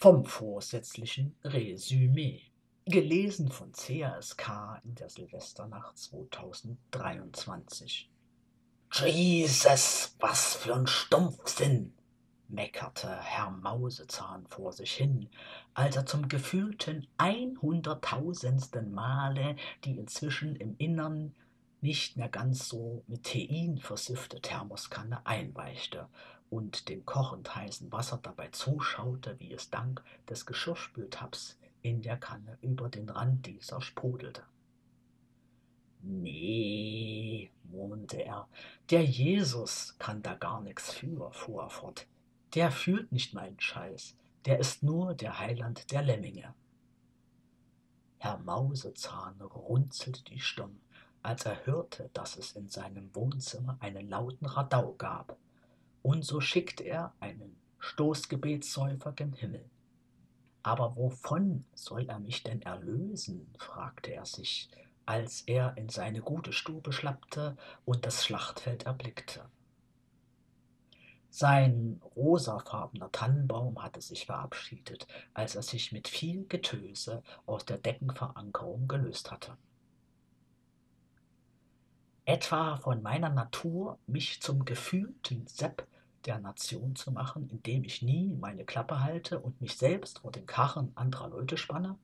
Vom vorsätzlichen Resümee. Gelesen von CASK in der Silvesternacht 2023. Jesus, was für ein Stumpfsinn, meckerte Herr Mausezahn vor sich hin, als er zum gefühlten 100.000. Male die inzwischen im Innern nicht mehr ganz so mit Tein versiffte Thermoskanne einweichte und dem kochend heißen Wasser dabei zuschaute, wie es dank des Geschirrspültabs in der Kanne über den Rand dieser sprudelte. Nee, murmelte er, der Jesus kann da gar nix für, fuhr er fort. Der fühlt nicht meinen Scheiß, der ist nur der Heiland der Lemminge. Herr Mausezahn runzelte die Stirn, als er hörte, dass es in seinem Wohnzimmer einen lauten Radau gab, und so schickte er einen Stoßgebetssäufer gen Himmel. Aber wovon soll er mich denn erlösen, fragte er sich, als er in seine gute Stube schlappte und das Schlachtfeld erblickte. Sein rosafarbener Tannenbaum hatte sich verabschiedet, als er sich mit viel Getöse aus der Deckenverankerung gelöst hatte. Etwa von meiner Natur, mich zum gefühlten Sepp der Nation zu machen, indem ich nie meine Klappe halte und mich selbst vor den Karren anderer Leute spanne?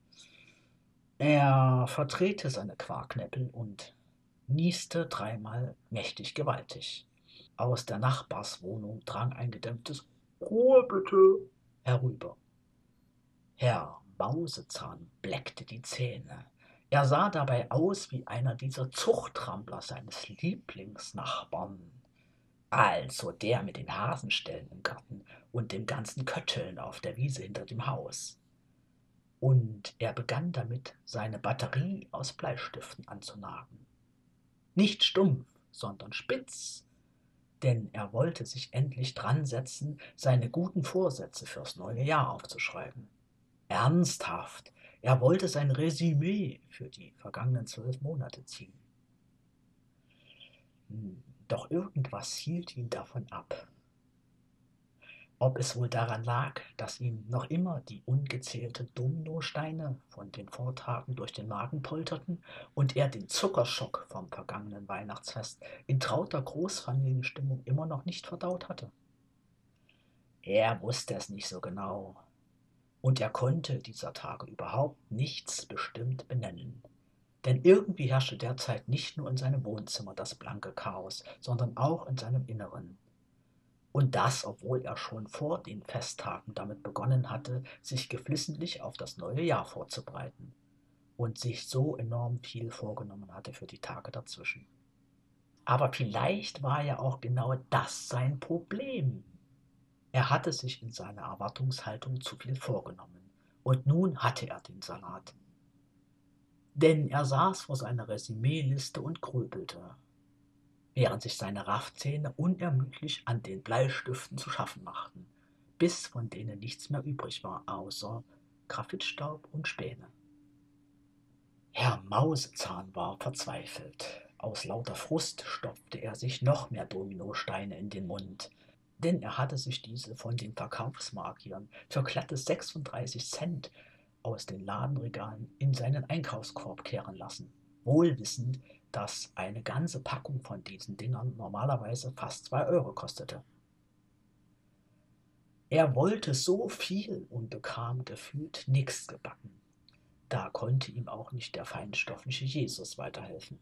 Er verdrehte seine Quarknäppel und nieste dreimal mächtig gewaltig. Aus der Nachbarswohnung drang ein gedämpftes »Ruhe bitte« herüber. Herr Mausezahn bleckte die Zähne. Er sah dabei aus wie einer dieser Zuchtrampler seines Lieblingsnachbarn, also der mit den Hasenställen im Garten und dem ganzen Kötteln auf der Wiese hinter dem Haus. Und er begann damit, seine Batterie aus Bleistiften anzunagen. Nicht stumpf, sondern spitz, denn er wollte sich endlich dran setzen, seine guten Vorsätze fürs neue Jahr aufzuschreiben. Ernsthaft, er wollte sein Resümee für die vergangenen 12 Monate ziehen. Doch irgendwas hielt ihn davon ab. Ob es wohl daran lag, dass ihm noch immer die ungezählten Dominosteine von den Vortagen durch den Magen polterten und er den Zuckerschock vom vergangenen Weihnachtsfest in trauter Großfamilienstimmung immer noch nicht verdaut hatte. Er wusste es nicht so genau, und er konnte dieser Tage überhaupt nichts bestimmt benennen. Denn irgendwie herrschte derzeit nicht nur in seinem Wohnzimmer das blanke Chaos, sondern auch in seinem Inneren. Und das, obwohl er schon vor den Festtagen damit begonnen hatte, sich geflissentlich auf das neue Jahr vorzubereiten und sich so enorm viel vorgenommen hatte für die Tage dazwischen. Aber vielleicht war ja auch genau das sein Problem. Er hatte sich in seiner Erwartungshaltung zu viel vorgenommen. Und nun hatte er den Salat. Denn er saß vor seiner Resümeeliste und grübelte, während sich seine Raffzähne unermüdlich an den Bleistiften zu schaffen machten, bis von denen nichts mehr übrig war, außer Graphitstaub und Späne. Herr Mausezahn war verzweifelt. Aus lauter Frust stopfte er sich noch mehr Dominosteine in den Mund, denn er hatte sich diese von den Verkaufsmagiern für glatte 36 Cent aus den Ladenregalen in seinen Einkaufskorb kehren lassen, wohl wissend, dass eine ganze Packung von diesen Dingern normalerweise fast 2 € kostete. Er wollte so viel und bekam gefühlt nichts gebacken. Da konnte ihm auch nicht der feinstoffliche Jesus weiterhelfen.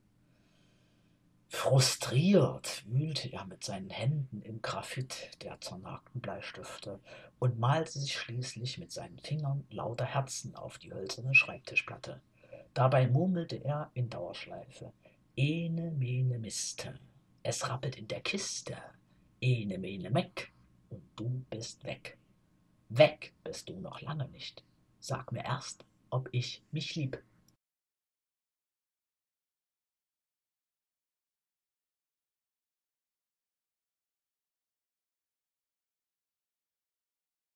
Frustriert wühlte er mit seinen Händen im Graphit der zernagten Bleistifte und malte sich schließlich mit seinen Fingern lauter Herzen auf die hölzerne Schreibtischplatte. Dabei murmelte er in Dauerschleife: »Ene, mene, miste, es rappelt in der Kiste, ene, mene, meck, und du bist weg. Weg bist du noch lange nicht. Sag mir erst, ob ich mich lieb.«